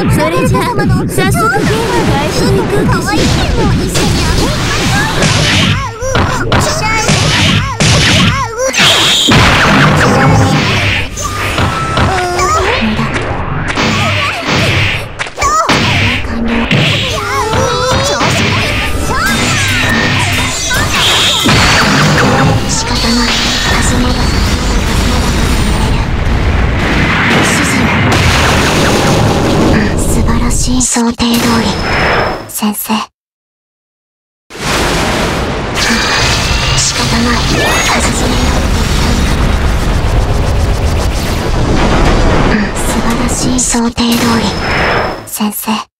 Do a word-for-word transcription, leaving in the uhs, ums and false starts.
それじゃあ早速ゲーム開始に行くかしら。 想定通り、先生。仕方ない、数めよ。素晴らしい想定通り、先生。